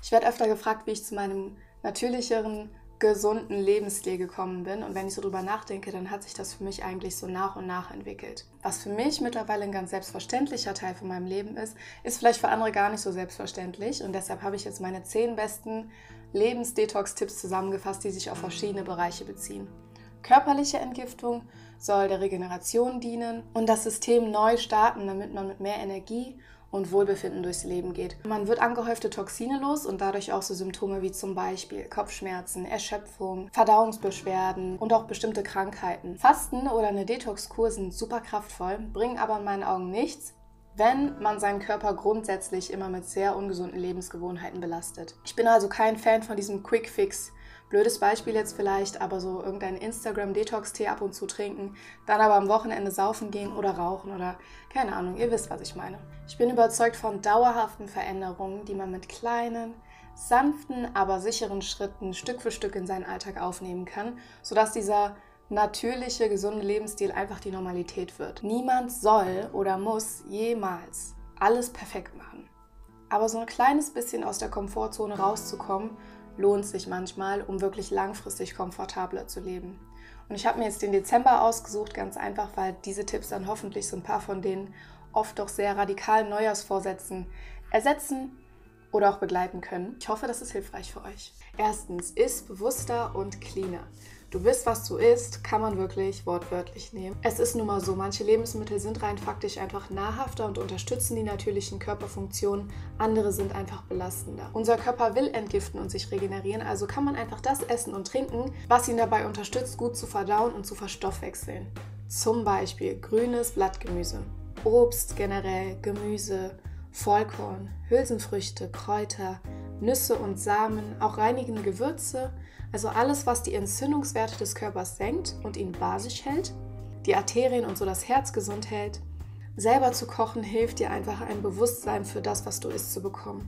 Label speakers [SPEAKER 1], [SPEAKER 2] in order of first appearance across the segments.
[SPEAKER 1] Ich werde öfter gefragt, wie ich zu meinem natürlicheren, gesunden Lebensstil gekommen bin. Und wenn ich so drüber nachdenke, dann hat sich das für mich eigentlich so nach und nach entwickelt. Was für mich mittlerweile ein ganz selbstverständlicher Teil von meinem Leben ist, ist vielleicht für andere gar nicht so selbstverständlich. Und deshalb habe ich jetzt meine 10 besten Lebensdetox-Tipps zusammengefasst, die sich auf verschiedene Bereiche beziehen. Körperliche Entgiftung soll der Regeneration dienen und das System neu starten, damit man mit mehr Energie und Wohlbefinden durchs Leben geht. Man wird angehäufte Toxine los und dadurch auch so Symptome wie zum Beispiel Kopfschmerzen, Erschöpfung, Verdauungsbeschwerden und auch bestimmte Krankheiten. Fasten oder eine Detox-Kur sind super kraftvoll, bringen aber in meinen Augen nichts, wenn man seinen Körper grundsätzlich immer mit sehr ungesunden Lebensgewohnheiten belastet. Ich bin also kein Fan von diesem Quick-Fix. Blödes Beispiel jetzt vielleicht, aber so irgendeinen Instagram-Detox-Tee ab und zu trinken, dann aber am Wochenende saufen gehen oder rauchen oder keine Ahnung, ihr wisst, was ich meine. Ich bin überzeugt von dauerhaften Veränderungen, die man mit kleinen, sanften, aber sicheren Schritten Stück für Stück in seinen Alltag aufnehmen kann, sodass dieser natürliche, gesunde Lebensstil einfach die Normalität wird. Niemand soll oder muss jemals alles perfekt machen. Aber so ein kleines bisschen aus der Komfortzone rauszukommen, lohnt sich manchmal, um wirklich langfristig komfortabler zu leben. Und ich habe mir jetzt den Dezember ausgesucht, ganz einfach, weil diese Tipps dann hoffentlich so ein paar von den oft doch sehr radikalen Neujahrsvorsätzen ersetzen oder auch begleiten können. Ich hoffe, das ist hilfreich für euch. Erstens, iss bewusster und cleaner. Du bist, was du isst, kann man wirklich wortwörtlich nehmen. Es ist nun mal so, manche Lebensmittel sind rein faktisch einfach nahrhafter und unterstützen die natürlichen Körperfunktionen, andere sind einfach belastender. Unser Körper will entgiften und sich regenerieren, also kann man einfach das essen und trinken, was ihn dabei unterstützt, gut zu verdauen und zu verstoffwechseln. Zum Beispiel grünes Blattgemüse, Obst generell, Gemüse, Vollkorn, Hülsenfrüchte, Kräuter, Nüsse und Samen, auch reinigende Gewürze, also alles, was die Entzündungswerte des Körpers senkt und ihn basisch hält, die Arterien und so das Herz gesund hält. Selber zu kochen hilft dir einfach, ein Bewusstsein für das, was du isst, zu bekommen.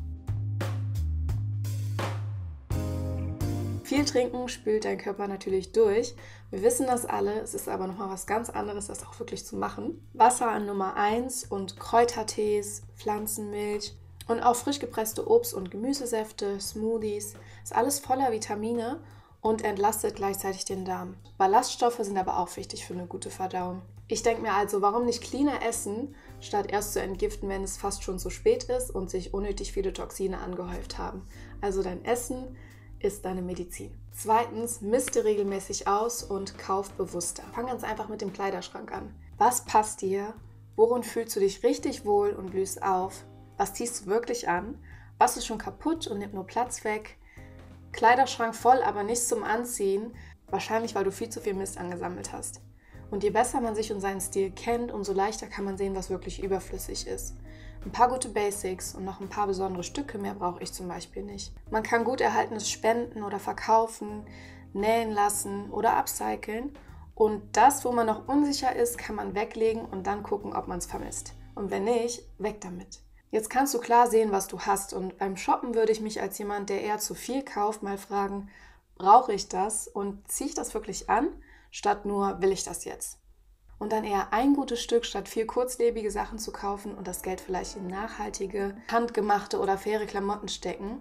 [SPEAKER 1] Viel trinken spült dein Körper natürlich durch. Wir wissen das alle, es ist aber nochmal was ganz anderes, das auch wirklich zu machen. Wasser an Nummer 1 und Kräutertees, Pflanzenmilch und auch frisch gepresste Obst- und Gemüsesäfte, Smoothies, ist alles voller Vitamine und entlastet gleichzeitig den Darm. Ballaststoffe sind aber auch wichtig für eine gute Verdauung. Ich denke mir also, warum nicht cleaner essen, statt erst zu entgiften, wenn es fast schon zu spät ist und sich unnötig viele Toxine angehäuft haben. Also dein Essen ist deine Medizin. Zweitens, miste regelmäßig aus und kauf bewusster. Fang ganz einfach mit dem Kleiderschrank an. Was passt dir? Worin fühlst du dich richtig wohl und blühst auf? Was ziehst du wirklich an? Was ist schon kaputt und nimmt nur Platz weg? Kleiderschrank voll, aber nichts zum Anziehen. Wahrscheinlich, weil du viel zu viel Mist angesammelt hast. Und je besser man sich und seinen Stil kennt, umso leichter kann man sehen, was wirklich überflüssig ist. Ein paar gute Basics und noch ein paar besondere Stücke, mehr brauche ich zum Beispiel nicht. Man kann gut erhaltenes spenden oder verkaufen, nähen lassen oder upcyclen. Und das, wo man noch unsicher ist, kann man weglegen und dann gucken, ob man es vermisst. Und wenn nicht, weg damit. Jetzt kannst du klar sehen, was du hast, und beim Shoppen würde ich mich als jemand, der eher zu viel kauft, mal fragen, brauche ich das und ziehe ich das wirklich an, statt nur, will ich das jetzt? Und dann eher ein gutes Stück, statt viel kurzlebige Sachen zu kaufen und das Geld vielleicht in nachhaltige, handgemachte oder faire Klamotten stecken.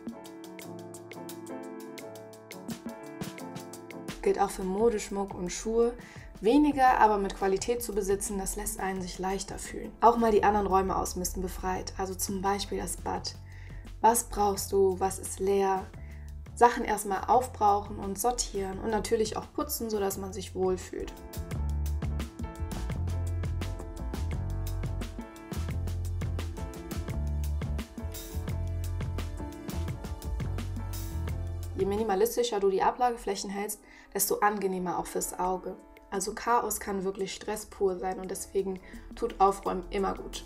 [SPEAKER 1] Gilt auch für Modeschmuck und Schuhe. Weniger, aber mit Qualität zu besitzen, das lässt einen sich leichter fühlen. Auch mal die anderen Räume ausmisten befreit, also zum Beispiel das Bad. Was brauchst du, was ist leer? Sachen erstmal aufbrauchen und sortieren und natürlich auch putzen, sodass man sich wohlfühlt. Je minimalistischer du die Ablageflächen hältst, desto angenehmer auch fürs Auge. Also Chaos kann wirklich Stress pur sein und deswegen tut Aufräumen immer gut.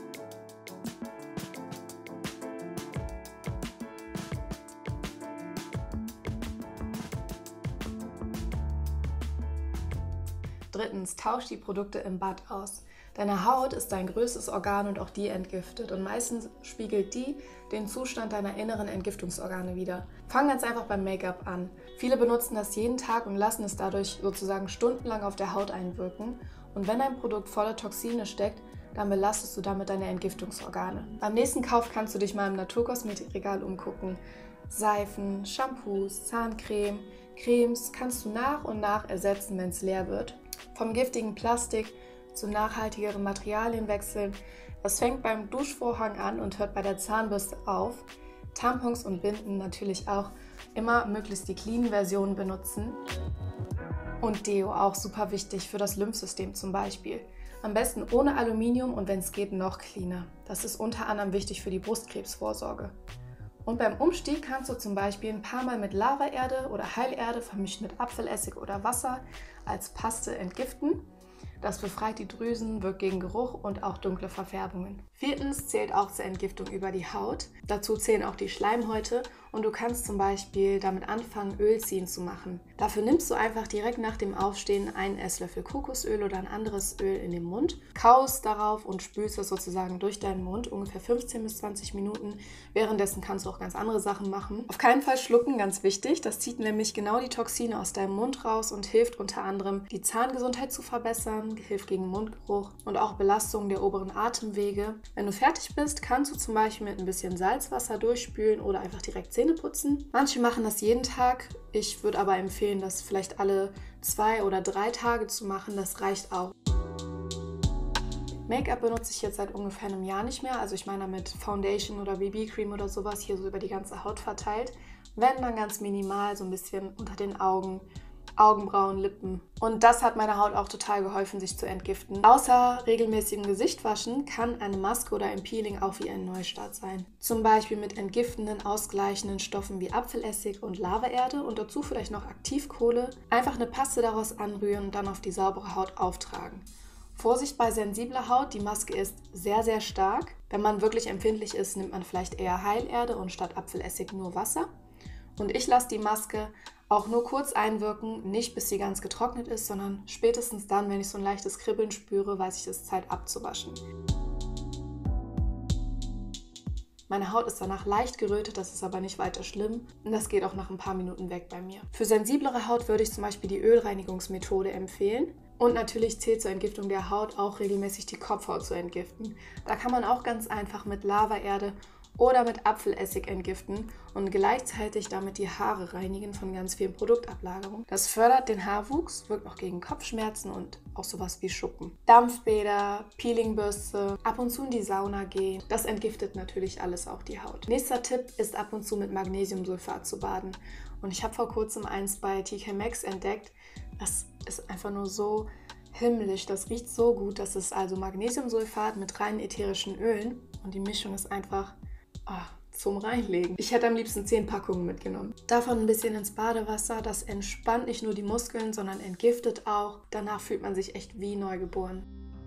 [SPEAKER 1] Drittens, tausch die Produkte im Bad aus. Deine Haut ist dein größtes Organ und auch die entgiftet und meistens spiegelt die den Zustand deiner inneren Entgiftungsorgane wider. Fang ganz einfach beim Make-up an. Viele benutzen das jeden Tag und lassen es dadurch sozusagen stundenlang auf der Haut einwirken. Und wenn ein Produkt voller Toxine steckt, dann belastest du damit deine Entgiftungsorgane. Beim nächsten Kauf kannst du dich mal im Naturkosmetikregal umgucken. Seifen, Shampoos, Zahncreme, Cremes kannst du nach und nach ersetzen, wenn es leer wird. Vom giftigen Plastik zu nachhaltigeren Materialien wechseln. Es fängt beim Duschvorhang an und hört bei der Zahnbürste auf. Tampons und Binden natürlich auch immer möglichst die clean-Version benutzen. Und Deo auch super wichtig für das Lymphsystem zum Beispiel. Am besten ohne Aluminium und wenn es geht noch cleaner. Das ist unter anderem wichtig für die Brustkrebsvorsorge. Und beim Umstieg kannst du zum Beispiel ein paar Mal mit Lavaerde oder Heilerde vermischt mit Apfelessig oder Wasser als Paste entgiften. Das befreit die Drüsen, wirkt gegen Geruch und auch dunkle Verfärbungen. 4. zählt auch zur Entgiftung über die Haut. Dazu zählen auch die Schleimhäute und du kannst zum Beispiel damit anfangen, Ölziehen zu machen. Dafür nimmst du einfach direkt nach dem Aufstehen einen Esslöffel Kokosöl oder ein anderes Öl in den Mund, kaust darauf und spülst es sozusagen durch deinen Mund, ungefähr 15 bis 20 Minuten. Währenddessen kannst du auch ganz andere Sachen machen. Auf keinen Fall schlucken, ganz wichtig. Das zieht nämlich genau die Toxine aus deinem Mund raus und hilft unter anderem, die Zahngesundheit zu verbessern, hilft gegen Mundgeruch und auch Belastung der oberen Atemwege. Wenn du fertig bist, kannst du zum Beispiel mit ein bisschen Salzwasser durchspülen oder einfach direkt Zähne putzen. Manche machen das jeden Tag. Ich würde aber empfehlen, das vielleicht alle 2 oder 3 Tage zu machen. Das reicht auch. Make-up benutze ich jetzt seit ungefähr einem Jahr nicht mehr. Also ich meine damit Foundation oder BB-Cream oder sowas hier so über die ganze Haut verteilt. Wenn dann ganz minimal, so ein bisschen unter den Augen, Augenbrauen, Lippen. Und das hat meiner Haut auch total geholfen, sich zu entgiften. Außer regelmäßigem Gesichtwaschen kann eine Maske oder ein Peeling auch wie ein Neustart sein. Zum Beispiel mit entgiftenden, ausgleichenden Stoffen wie Apfelessig und Lavaerde und dazu vielleicht noch Aktivkohle. Einfach eine Paste daraus anrühren und dann auf die saubere Haut auftragen. Vorsicht bei sensibler Haut, die Maske ist sehr, sehr stark. Wenn man wirklich empfindlich ist, nimmt man vielleicht eher Heilerde und statt Apfelessig nur Wasser. Und ich lasse die Maske auch nur kurz einwirken, nicht bis sie ganz getrocknet ist, sondern spätestens dann, wenn ich so ein leichtes Kribbeln spüre, weiß ich, es ist Zeit abzuwaschen. Meine Haut ist danach leicht gerötet, das ist aber nicht weiter schlimm und das geht auch nach ein paar Minuten weg bei mir. Für sensiblere Haut würde ich zum Beispiel die Ölreinigungsmethode empfehlen. Und natürlich zählt zur Entgiftung der Haut auch regelmäßig die Kopfhaut zu entgiften. Da kann man auch ganz einfach mit Lavaerde oder mit Apfelessig entgiften und gleichzeitig damit die Haare reinigen von ganz vielen Produktablagerungen. Das fördert den Haarwuchs, wirkt auch gegen Kopfschmerzen und auch sowas wie Schuppen. Dampfbäder, Peelingbürste, ab und zu in die Sauna gehen, das entgiftet natürlich alles auch die Haut. Nächster Tipp ist ab und zu mit Magnesiumsulfat zu baden. Und ich habe vor kurzem eins bei TK Maxx entdeckt. Das ist einfach nur so himmlisch, das riecht so gut. Das ist also Magnesiumsulfat mit reinen ätherischen Ölen und die Mischung ist einfach zum Reinlegen. Ich hätte am liebsten 10 Packungen mitgenommen. Davon ein bisschen ins Badewasser, das entspannt nicht nur die Muskeln, sondern entgiftet auch. Danach fühlt man sich echt wie neugeboren.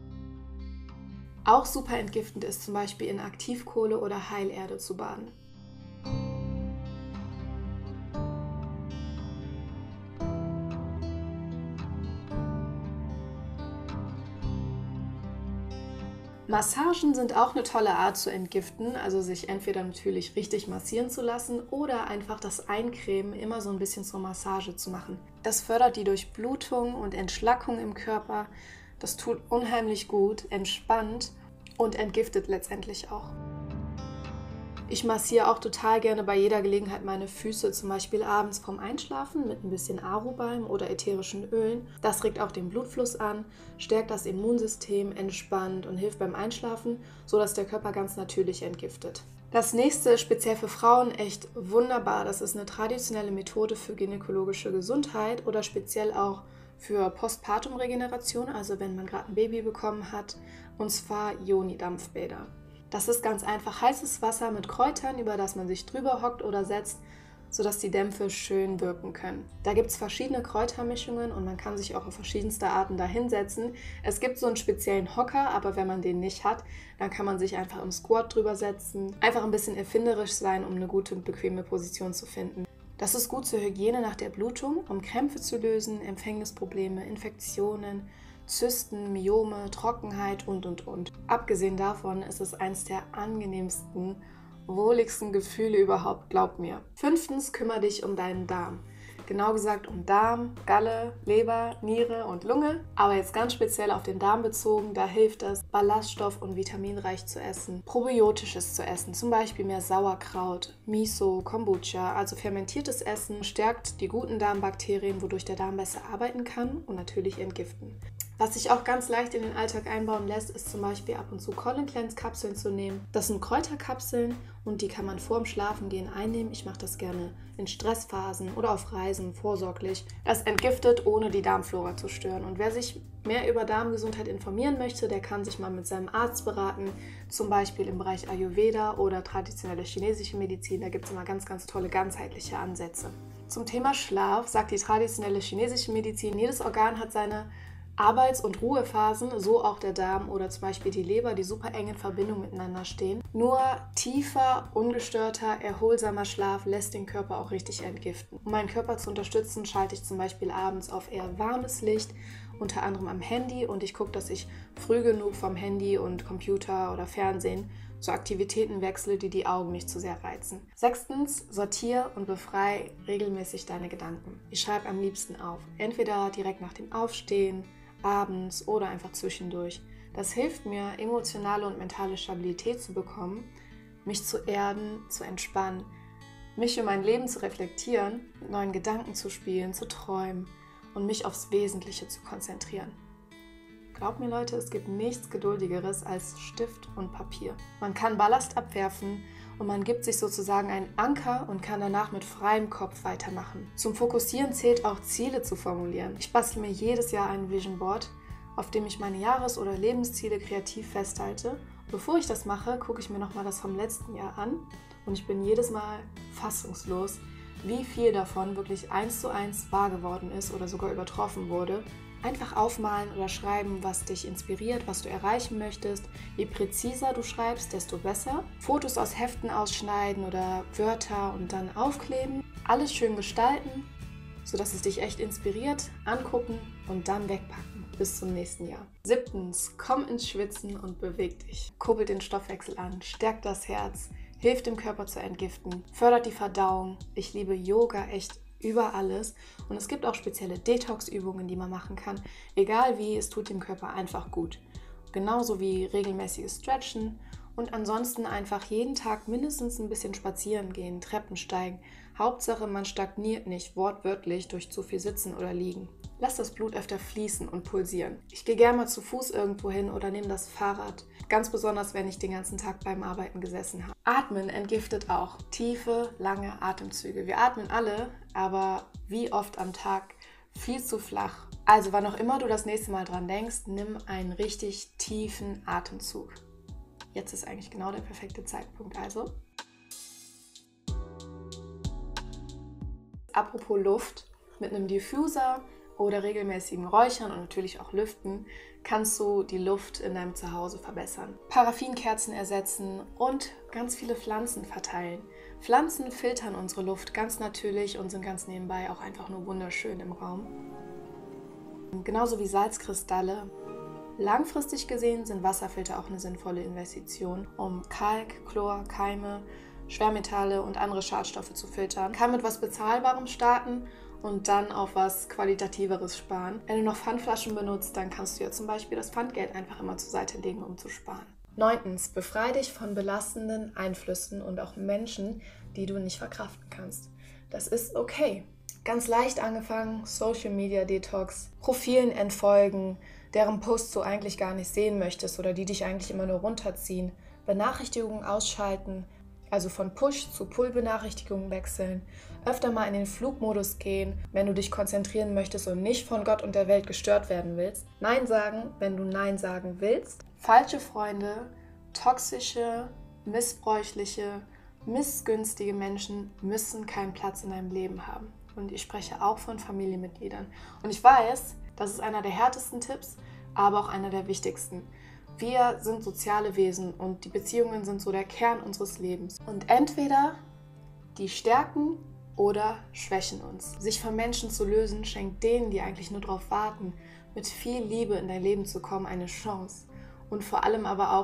[SPEAKER 1] Auch super entgiftend ist zum Beispiel in Aktivkohle oder Heilerde zu baden. Massagen sind auch eine tolle Art zu entgiften, also sich entweder natürlich richtig massieren zu lassen oder einfach das Eincremen immer so ein bisschen zur Massage zu machen. Das fördert die Durchblutung und Entschlackung im Körper, das tut unheimlich gut, entspannt und entgiftet letztendlich auch. Ich massiere auch total gerne bei jeder Gelegenheit meine Füße, zum Beispiel abends vorm Einschlafen mit ein bisschen Arobalm oder ätherischen Ölen. Das regt auch den Blutfluss an, stärkt das Immunsystem, entspannt und hilft beim Einschlafen, sodass der Körper ganz natürlich entgiftet. Das nächste, speziell für Frauen, echt wunderbar. Das ist eine traditionelle Methode für gynäkologische Gesundheit oder speziell auch für Postpartum-Regeneration, also wenn man gerade ein Baby bekommen hat, und zwar Yoni-Dampfbäder. Das ist ganz einfach heißes Wasser mit Kräutern, über das man sich drüber hockt oder setzt, sodass die Dämpfe schön wirken können. Da gibt es verschiedene Kräutermischungen und man kann sich auch auf verschiedenste Arten da hinsetzen. Es gibt so einen speziellen Hocker, aber wenn man den nicht hat, dann kann man sich einfach im Squat drüber setzen. Einfach ein bisschen erfinderisch sein, um eine gute und bequeme Position zu finden. Das ist gut zur Hygiene nach der Blutung, um Krämpfe zu lösen, Empfängnisprobleme, Infektionen, Zysten, Myome, Trockenheit und. Abgesehen davon ist es eins der angenehmsten, wohligsten Gefühle überhaupt, glaub mir. 5. kümmere dich um deinen Darm. Genau gesagt um Darm, Galle, Leber, Niere und Lunge. Aber jetzt ganz speziell auf den Darm bezogen, da hilft es, ballaststoff- und vitaminreich zu essen, probiotisches zu essen, zum Beispiel mehr Sauerkraut, Miso, Kombucha, also fermentiertes Essen stärkt die guten Darmbakterien, wodurch der Darm besser arbeiten kann und natürlich entgiften. Was sich auch ganz leicht in den Alltag einbauen lässt, ist zum Beispiel ab und zu Colon Cleanse Kapseln zu nehmen. Das sind Kräuterkapseln und die kann man vorm Schlafengehen einnehmen. Ich mache das gerne in Stressphasen oder auf Reisen vorsorglich. Das entgiftet, ohne die Darmflora zu stören. Und wer sich mehr über Darmgesundheit informieren möchte, der kann sich mal mit seinem Arzt beraten, zum Beispiel im Bereich Ayurveda oder traditionelle chinesische Medizin. Da gibt es immer ganz, ganz tolle ganzheitliche Ansätze. Zum Thema Schlaf sagt die traditionelle chinesische Medizin, jedes Organ hat seine Arbeits- und Ruhephasen, so auch der Darm oder zum Beispiel die Leber, die super eng in Verbindung miteinander stehen. Nur tiefer, ungestörter, erholsamer Schlaf lässt den Körper auch richtig entgiften. Um meinen Körper zu unterstützen, schalte ich zum Beispiel abends auf eher warmes Licht, unter anderem am Handy, und ich gucke, dass ich früh genug vom Handy und Computer oder Fernsehen zu Aktivitäten wechsle, die die Augen nicht zu sehr reizen. 6. Sortier und befrei regelmäßig deine Gedanken. Ich schreibe am liebsten auf, entweder direkt nach dem Aufstehen, abends oder einfach zwischendurch. Das hilft mir, emotionale und mentale Stabilität zu bekommen, mich zu erden, zu entspannen, mich und mein Leben zu reflektieren, mit neuen Gedanken zu spielen, zu träumen und mich aufs Wesentliche zu konzentrieren. Glaubt mir, Leute, es gibt nichts Geduldigeres als Stift und Papier. Man kann Ballast abwerfen und man gibt sich sozusagen einen Anker und kann danach mit freiem Kopf weitermachen. Zum Fokussieren zählt auch, Ziele zu formulieren. Ich bastel mir jedes Jahr ein Vision Board, auf dem ich meine Jahres- oder Lebensziele kreativ festhalte. Bevor ich das mache, gucke ich mir nochmal das vom letzten Jahr an und ich bin jedes Mal fassungslos, wie viel davon wirklich 1:1 wahr geworden ist oder sogar übertroffen wurde. Einfach aufmalen oder schreiben, was dich inspiriert, was du erreichen möchtest. Je präziser du schreibst, desto besser. Fotos aus Heften ausschneiden oder Wörter und dann aufkleben. Alles schön gestalten, sodass es dich echt inspiriert, angucken und dann wegpacken. Bis zum nächsten Jahr. 7. Komm ins Schwitzen und beweg dich. Kurbelt den Stoffwechsel an, stärkt das Herz, hilft dem Körper zu entgiften, fördert die Verdauung. Ich liebe Yoga echt über alles. Und es gibt auch spezielle Detox-Übungen, die man machen kann. Egal wie, es tut dem Körper einfach gut. Genauso wie regelmäßiges Stretchen und ansonsten einfach jeden Tag mindestens ein bisschen spazieren gehen, Treppen steigen. Hauptsache, man stagniert nicht wortwörtlich durch zu viel Sitzen oder Liegen. Lass das Blut öfter fließen und pulsieren. Ich gehe gerne mal zu Fuß irgendwo hin oder nehme das Fahrrad. Ganz besonders, wenn ich den ganzen Tag beim Arbeiten gesessen habe. Atmen entgiftet auch. Tiefe, lange Atemzüge. Wir atmen alle, aber wie oft am Tag? Viel zu flach. Also wann auch immer du das nächste Mal dran denkst, nimm einen richtig tiefen Atemzug. Jetzt ist eigentlich genau der perfekte Zeitpunkt. Also, apropos Luft, mit einem Diffuser oder regelmäßigen Räuchern und natürlich auch Lüften kannst du die Luft in deinem Zuhause verbessern. Paraffinkerzen ersetzen und ganz viele Pflanzen verteilen. Pflanzen filtern unsere Luft ganz natürlich und sind ganz nebenbei auch einfach nur wunderschön im Raum. Genauso wie Salzkristalle. Langfristig gesehen sind Wasserfilter auch eine sinnvolle Investition, um Kalk, Chlor, Keime, Schwermetalle und andere Schadstoffe zu filtern. Kann mit was Bezahlbarem starten und dann auf was Qualitativeres sparen. Wenn du noch Pfandflaschen benutzt, dann kannst du ja zum Beispiel das Pfandgeld einfach immer zur Seite legen, um zu sparen. 9. Befreie dich von belastenden Einflüssen und auch Menschen, die du nicht verkraften kannst. Das ist okay. Ganz leicht angefangen, Social Media Detox, Profilen entfolgen, deren Posts du eigentlich gar nicht sehen möchtest oder die dich eigentlich immer nur runterziehen, Benachrichtigungen ausschalten, also von Push zu Pull-Benachrichtigungen wechseln, öfter mal in den Flugmodus gehen, wenn du dich konzentrieren möchtest und nicht von Gott und der Welt gestört werden willst, Nein sagen, wenn du Nein sagen willst, falsche Freunde, toxische, missbräuchliche, missgünstige Menschen müssen keinen Platz in deinem Leben haben. Und ich spreche auch von Familienmitgliedern. Und ich weiß, das ist einer der härtesten Tipps, aber auch einer der wichtigsten. Wir sind soziale Wesen und die Beziehungen sind so der Kern unseres Lebens. Und entweder die stärken oder schwächen uns. Sich von Menschen zu lösen, schenkt denen, die eigentlich nur darauf warten, mit viel Liebe in dein Leben zu kommen, eine Chance. Und vor allem aber auch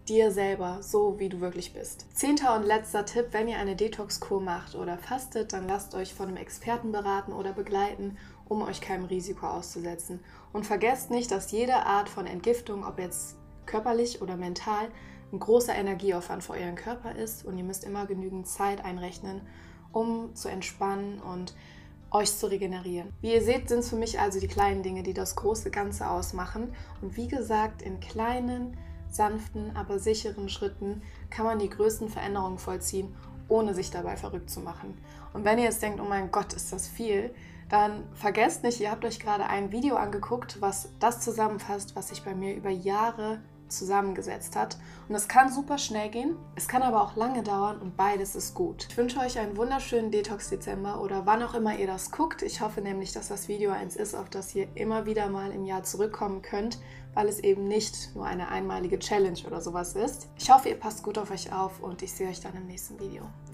[SPEAKER 1] dir selber, so wie du wirklich bist. 10. und letzter Tipp: Wenn ihr eine Detox-Kur macht oder fastet, dann lasst euch von einem Experten beraten oder begleiten, um euch keinem Risiko auszusetzen. Und vergesst nicht, dass jede Art von Entgiftung, ob jetzt körperlich oder mental, ein großer Energieaufwand für euren Körper ist und ihr müsst immer genügend Zeit einrechnen, um zu entspannen und euch zu regenerieren. Wie ihr seht, sind es für mich also die kleinen Dinge, die das große Ganze ausmachen. Und wie gesagt, in kleinen, sanften, aber sicheren Schritten kann man die größten Veränderungen vollziehen, ohne sich dabei verrückt zu machen. Und wenn ihr jetzt denkt, oh mein Gott, ist das viel, dann vergesst nicht, ihr habt euch gerade ein Video angeguckt, was das zusammenfasst, was sich bei mir über Jahre zusammengesetzt hat. Und es kann super schnell gehen, es kann aber auch lange dauern und beides ist gut. Ich wünsche euch einen wunderschönen Detox-Dezember oder wann auch immer ihr das guckt. Ich hoffe nämlich, dass das Video eins ist, auf das ihr immer wieder mal im Jahr zurückkommen könnt, weil es eben nicht nur eine einmalige Challenge oder sowas ist. Ich hoffe, ihr passt gut auf euch auf und ich sehe euch dann im nächsten Video.